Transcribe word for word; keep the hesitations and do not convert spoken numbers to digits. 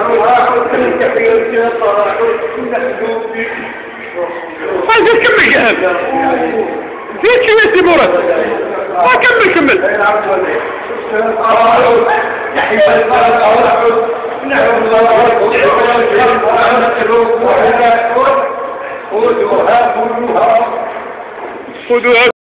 طيب كمل كلام زيد شوية تيمورات ما كمل كمل خذوها